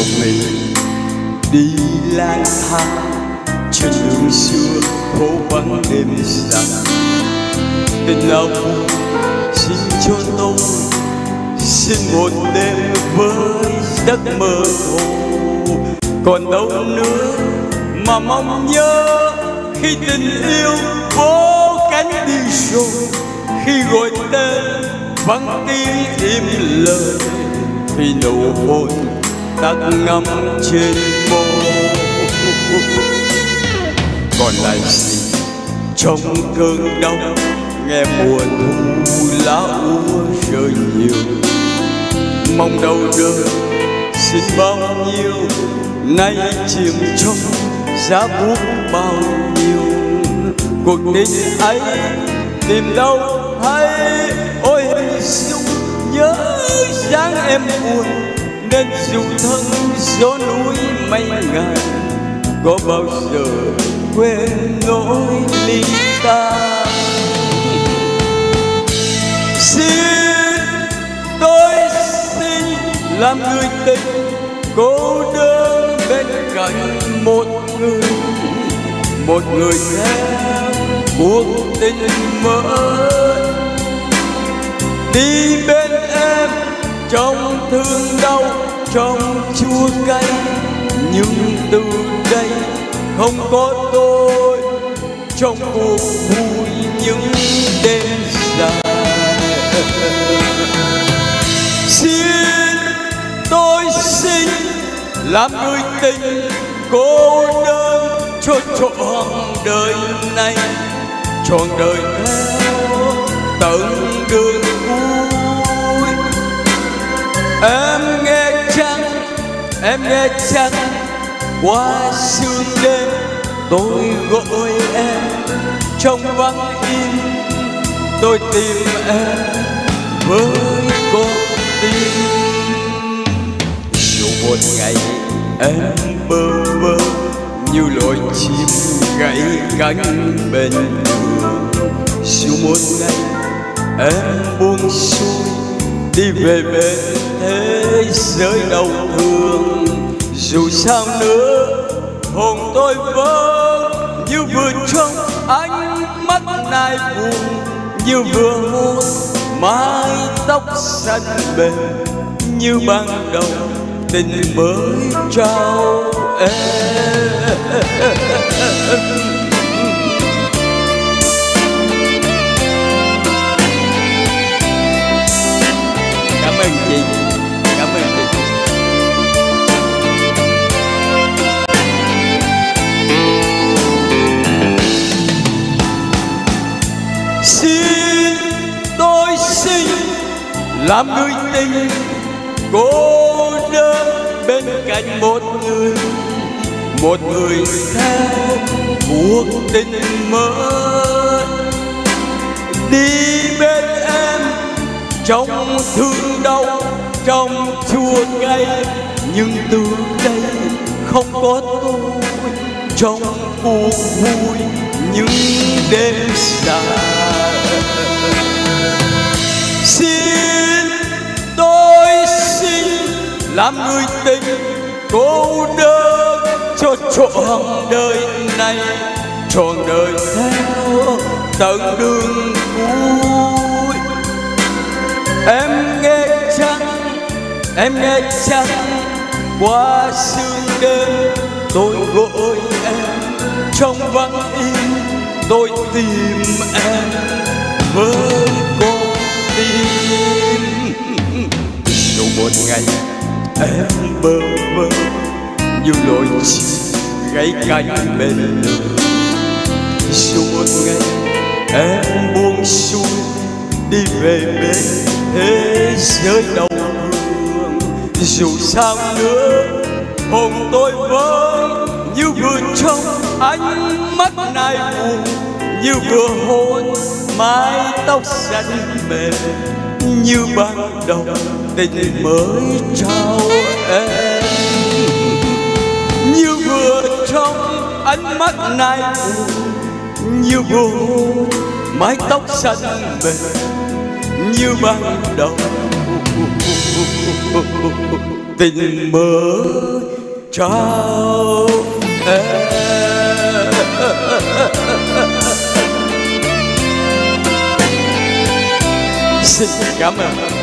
một mình đi lang thang trên đường xưa phố vắng đêm dài. Tình nào xin cho tôi, xin một đêm với giấc mơ thôi. Còn đâu nữa mà mong nhớ khi tình yêu vỗ cánh đi rồi, khi gọi tên vắng tiếng im lời, khi nụ hôn tắt ngắm trên môi. Còn lại gì trong cơn đau, nghe mùa thu lá úa rơi nhiều. Mong đâu đời xin bao nhiêu, nay chìm trong giá buốt bao nhiêu. Cuộc tình ấy tìm đâu hay, ôi hình dung nhớ dáng em buồn, nên dù thân gió núi mây ngàn, có bao giờ quên nỗi ly tan. Xin tôi xin làm người tình cô đơn bên cạnh một người theo cuộc tình mới. Đi bên em trong thương đau, trong chua cay, nhưng từ đây không có tôi trong cuộc vui những đêm dài. Xin tôi xin làm người tình cô đơn cho trọn đời này, trọn đời theo tận đường cuối. Em nghe chăng qua sương đêm tôi gọi em, trong vắng im tôi tìm em với con tim. Dù một ngày em bơ vơ như loài chim gãy cánh bên đường, dù một ngày em buông xuôi đi về bên thế giới đau thương. Dù sao nữa hồn tôi vẫn như vừa trong ánh mắt nai buồn, như vừa hôn mái tóc xanh bền, như ban đầu tình mới trao em. Cảm ơn chị, cảm ơn chị. Xin tôi xin làm người tình cô đơn bên cạnh một người theo cuộc tình mới. Đi bên em trong thương đau, trong chua cay, nhưng từ đây không có tôi trong cuộc vui những đêm dài. Xin tôi xin làm người tình cô đơn cho trọn đời này, trọn đời theo tận đường cuối. Em nghe chăng qua sương đêm tôi gọi em, trong vắng im tôi tìm em với con tim. Dù một ngày em bơ vơ như loài chim gãy cánh bên đường, dù một ngày em buông xuôi đi về bên thế giới đau thương. Dù sao nữa hồn tôi vẫn như vừa trong ánh mắt nai buồn, như vừa hôn mái tóc xanh mềm, như ban đầu tình mới trao em. Như vừa trong ánh mắt nai buồn, như vừa hôn mái tóc xanh mềm, như ban đầu tình mơ trao em. Xin cảm ơn.